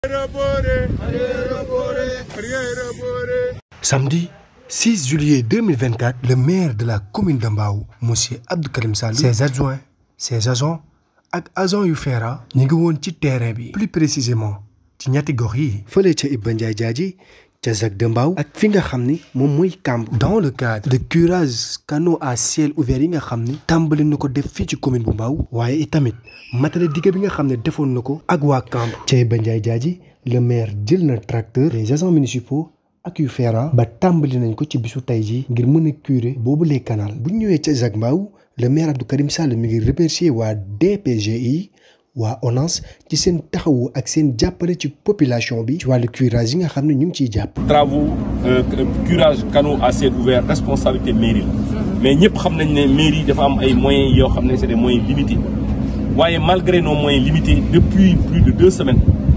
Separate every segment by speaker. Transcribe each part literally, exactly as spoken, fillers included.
Speaker 1: Samedi six juillet deux mille vingt-quatre, le maire de la commune Mbao, monsieur Abdou Karim SALL, ses adjoints, ses agents ak agents yu feera ñi ngi woon ci terrain bi, plus précisément ci ñetti gox yi fële ca Iba Ndiaye Diadji ca Zac de Mbao ak fi nga xam ni moom mooy Kamb, dans le cadre de Curage Canaux à ciel ouvert yi nga xam ni tàmbali na ko def fii ci commune bu Mbao, waaye itamit matale digg bi nga xam ne defoon na ko ak waa Kamb. ca Iba Ndiaye Diadji le maire jël na tracteur, les agents municipaux ak yu feera ba tàmbali nañ ko ci bisu tey ji ngir mën a curer boobu les canal. bu ñëwee ca Zac Mbao, le maire Abdou Karim SALL mi ngi remercier waa D P G I waa ONAS ci seen taxawu ak seen jàppale ci population bi ci wàllu curage yi nga xam ne ñu ngi ciy jàpp.
Speaker 2: travaux curage canaux à ciel ouvert responsabilité mairie la mais ñëpp xam nañ ne mairie dafa am ay moyens yoo xam ne c'est des moyens limités waaye malgré nos moyens limités depuis plus de deux semaines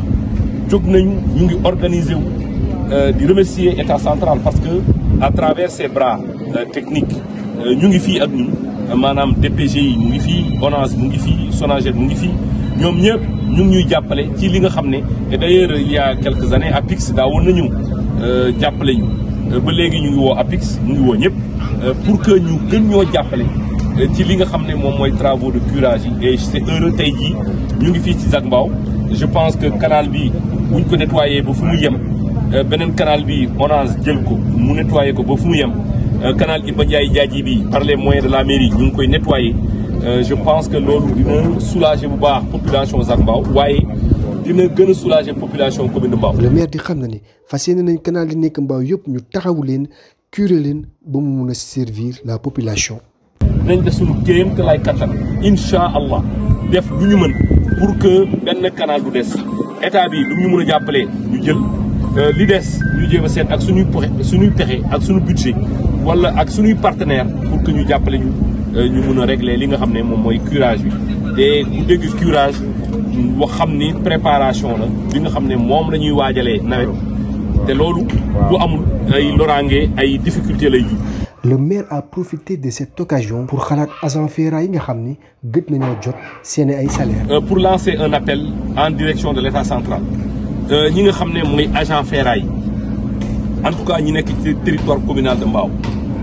Speaker 2: jóg nañu ñu ngi organiser wu di remercier état central parce que à travers ses bras techniques ñu ngi fii ak ñun. maanaam D P G yi mu ngi fii ONAS mu ngi fii SONAGED mu ngi fii ñoom ñëpp ñu ngi ñuy jàppale ci li nga xam ne et d'ailleurs il y a quelques années APIX daa woon na ñëw jàppale ñu ba léegi ñu ngi woo APIX mu ngi woo ñëpp pour que ñu gën ñoo jàppale ci li nga xam ne moom mooy travaux de curage yi. Et c'est heureux tey jii ñu ngi fii ci Zac Mbao, je pense que canal bi buñ ko nettoyé ba fu mu yem beneen canal bi ONAS jël ko mu nettoyé ko ba fu mu yem. canal Iba Ndiaye Diadji bi par les moyens de la mairie ñu ngi koy nettoyer je pense que loolu dina soulager bu baax population Zac Mbao waaye dina gën a soulager population commune de Mbao.
Speaker 1: le maire di xam na ni fas yéene nañ canal yi nekk Mbao yëpp ñu taxawu leen curer leen ba mu mun a servir la population.
Speaker 2: nañ def suñu kéem te lay kattan incha allah def lu ñu mën pour que benn canal du des état bi lu ñu mën a jàppale ñu jël li des ñu jéem a seet ak suñuy pexe suñuy pexe ak suñu budget wala ak suñuy partenaire pour que ñu jàppale ñu ñu mun a régler li nga xam ne moom mooy curage bi. te ku dégg curage wax xam ni préparation la bi nga xam ne moom la ñuy waajalee nawet te loolu bu amul ay loraange ay difficulté lay ji.
Speaker 1: le maire a profité de cette occasion pour xalaat agent feera yi nga xam ni gëj nañoo jot seen ay salaire.
Speaker 2: pour lancer un appel en direction de l'état central ñi nga xam ne mooy agent feera yi en tout cas ñi nekk ci territoire communal de Mbao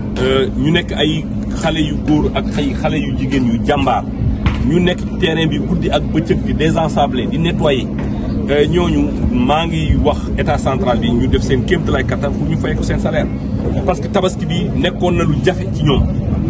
Speaker 2: ñu nekk ay xale yu góor ak ay xale yu jigéen yu jàmbaar ñu nekk ci terrain bi guddi ak bëccëg di désensabler di nettoyer ñooñu maa ngi wax état central bi ñu def seen kéemtalaay kattan pour ñu fay ko seen salaire. parce que tabaski bi nekkoon na lu jafe ci ñoom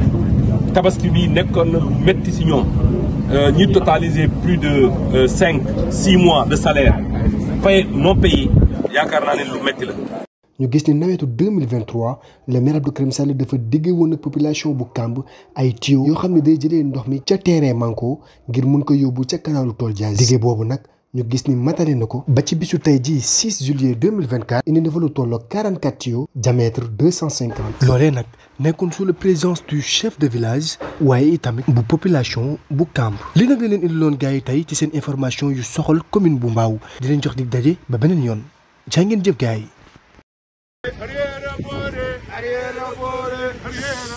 Speaker 2: tabaski bi nekkoon na lu métti ci ñoom ñi totaliser plus de cinq six mois de salaire fay non payé yaakaar naa ne lu métti la.
Speaker 1: ñu gis ni nawetu deux mille vingt-trois le maire Abdou Karim SALL dafa digge woon ak population bu Kamb ay tuyaux yoo xam ne day jëlee ndox mi ca terrain manko ngir mun ko yóbbu ca kanalu tool Diaz. digge boobu nag ñu gis ni matale na ko ba ci bisu tey jii six juillet deux mille vingt-quatre indi na fa lu tolloo quarante-quatre tuyaux diamètre deux cent cinquante. loolee nag nekkoon sous la présence du chef de village waaye itamit bu population bu Kamb. li nag la leen indiloon gars yi tey ci seen information yu soxal commune bu Mbao di leen jox dig daje ba beneen yoon jaa ngeen jëf gars yi. Arrière, arrière, arrière, arrière.